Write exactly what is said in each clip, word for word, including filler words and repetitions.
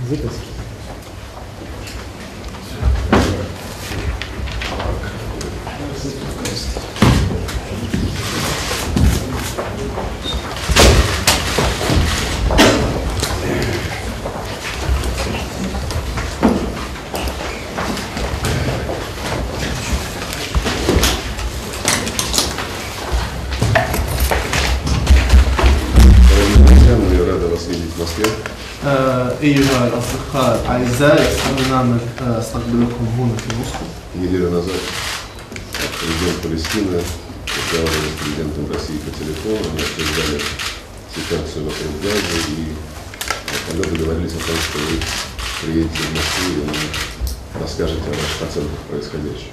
أيها الأصدقاء الأعزاء، يسعدنا أن نستقبلكم هنا في موسكو. Неделю назад президент Палестины разговаривал с президентом России по телефону, они обсуждали ситуацию вокруг Газы, и тогда договорились о том, что вы приедете в Москву и нам расскажете о ваших оценках происходящего.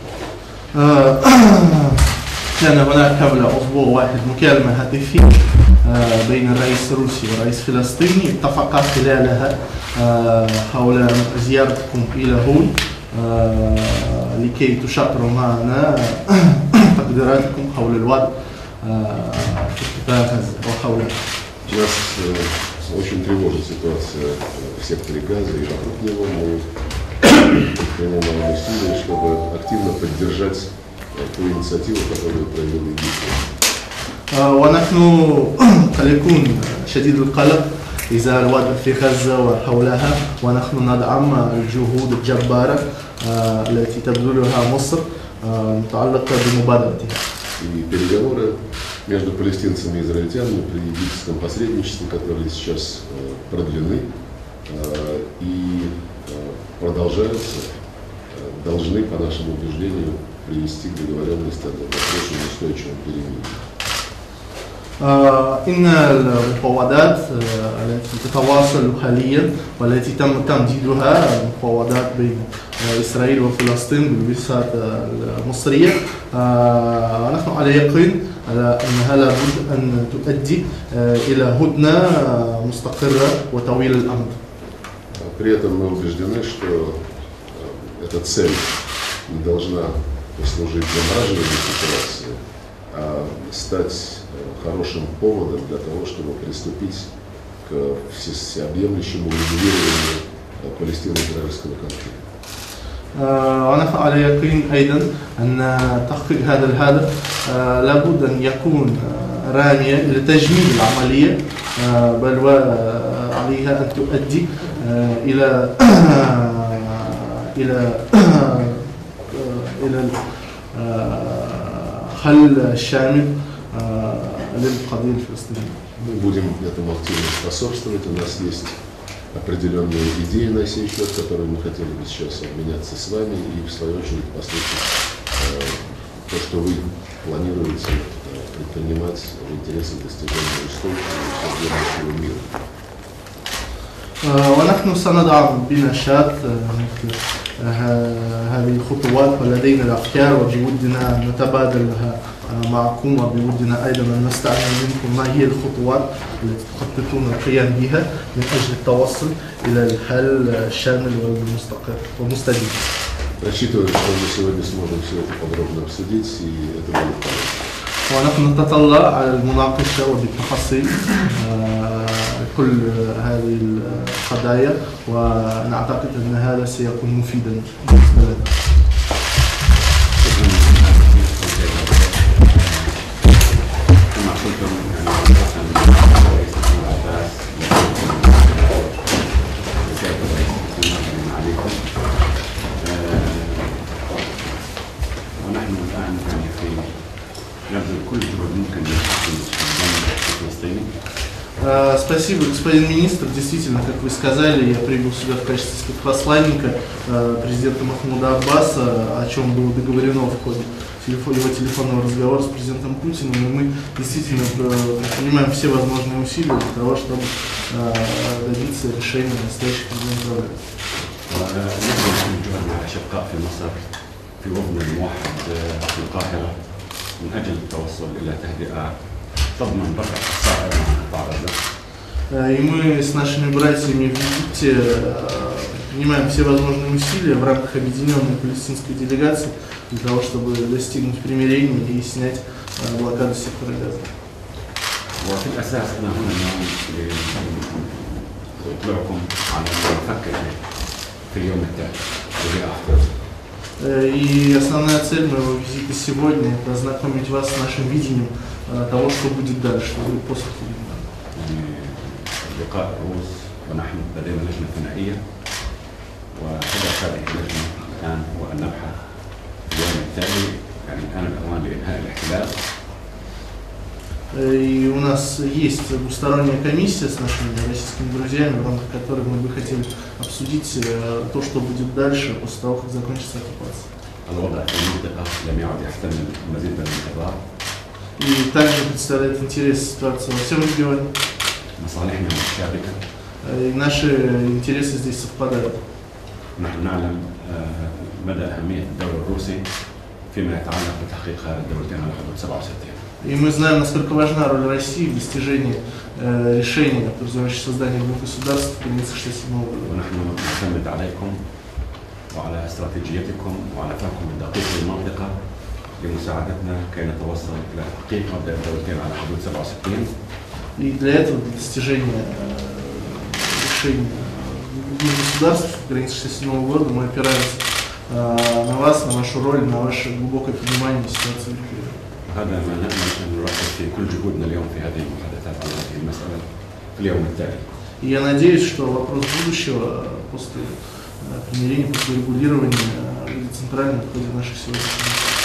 كان هناك قبل أسبوع واحد مكالمة هاتفية بين الرئيس الروسي والرئيس الفلسطيني، اتفقا خلالها حول زيارتكم إلى هون لكي تشاطروا معنا تقديراتكم حول الوضع في قطاع غزة وحولها. Нас очень тревожит ситуация в секторе Газа и вокруг него. Мы принимаем усилия, чтобы активно поддержать ту инициативу, которую проявил Египет. ونحن قلقون شديد القلق إزاء الوضع في غزة وحولها، ونحن ندعم الجهود الجبارة التي تبذلها مصر متعلقة بمبادرتها. И переговоры между палестинцами и израильтянами при египетском посредничестве, которые сейчас продлены и продолжаются, должны, по нашему убеждению, привести к договоренности о долгосрочном устойчивом перемирии. إن المفاوضات التي تتواصل حاليا والتي تم تمديدها مفاوضات بين إسرائيل وفلسطين بالوساطة المصرية، نحن على يقين أنها لابد أن تؤدي إلى هدنة مستقرة وطويلة الأمد. При этом мы убеждены, что эта цель не должна послужить замораживанию ситуации, а стать хорошим поводом для того, чтобы приступить к всеобъемлющему регулированию палестино-израильского конфликта. ونحن على يقين أيضا أن تحقيق هذا الهدف لابد أن يكون راميا لتجميد العملية، بل وعليها أن تؤدي إلى إلى إلى حل شامل للقضية الفلسطينية. Мы будем этому активно способствовать. У нас есть определенные идеи на сей счет, которые мы хотели бы сейчас обменяться с вами и, в свою очередь, послушать э, то, что вы планируете э, предпринимать в интересах достижения устойчивого и всеобъемлющего мира. ونحن سندعم بنشاط مثل هذه الخطوات، ولدينا الأفكار وبودنا أن نتبادلها معكم، وبودنا أيضا أن نستعلم منكم ما هي الخطوات التي تخططون القيام بها من أجل التوصل إلى الحل الشامل والمستقر ومستديم. Рассчитываю, что мы сегодня сможем все это подробно обсудить, и это будет полезно. ونحن نتطلع على المناقشة وبالتفاصيل كل هذه القضايا، ونعتقد أن هذا سيكون مفيدا بالنسبة لنا. كما قلتم عليكم، ونحن الآن يعني في نبذل كل جهد ممكن لتحسين الوضع الفلسطيني. Спасибо, господин министр. Действительно, как вы сказали, я прибыл сюда в качестве спецпосланника президента Махмуда Аббаса, о чем было договорено в ходе его телефонного разговора с президентом Путиным. И мы действительно принимаем все возможные усилия для того, чтобы добиться решения настоящих проблем. نبذل كل جهد مع الأشقاء في مصر في وفد الموحد في القاهرة من أجل التوصل إلى تهدئة تضمن بقاء الصائر مع قطاع غزة. И мы с нашими братьями в Египте принимаем все возможные усилия в рамках объединенной палестинской делегации для того, чтобы достигнуть примирения и снять блокаду сектора Газа. وفي الأساس أنا هنا اليوم وإطلاعكم على ما نفكر في اليوم التالي وهي أحداث. И основная цель моего визита сегодня – это ознакомить вас с нашим видением того, что будет дальше, что будет после Килимана. لقاء الروس ونحن لدينا لجنة ثنائية وهدف هذه اللجنة الآن هو أن نبحث في اليوم التالي يعني الآن الأوان لإنهاء الاحتلال. И у нас есть двусторонняя комиссия с нашими российскими друзьями, в рамках которой мы бы хотели обсудить то, что будет дальше, после того, как закончится оккупация. الوضع في المنطقة لم يعد يحتمل المزيد من الانتظار. И также представляет интерес ситуации во всем регионе. مصالحنا متشابكة. И наши интересы здесь совпадают. نحن نعلم مدى أهمية الدور الروسي فيما يتعلق بتحقيق هذه الدولتين على حدود سبعة وستين. И мы знаем, насколько важна роль России в достижении э, решения, подразумевающего создание двух государств в границах шестьдесят седьмого года. ونحن نعتمد عليكم وعلى استراتيجيتكم وعلى فهمكم الدقيق للمنطقة لمساعدتنا كي نتوصل إلى تحقيق مبدأ الدولتين على حدود سبعة وستين. И для этого, для достижения э, решения двух государств в границах шестьдесят седьмого года, мы опираемся э, на вас, на вашу роль, на ваше глубокое понимание ситуации в регионе. هذا ما نأمل أن نركز في كل جهودنا اليوم في هذه المحادثات عن هذه المسألة في اليوم التالي. И я надеюсь, что вопрос будущего после примирения, после регулирования будет центральным в ходе наших сегодняшних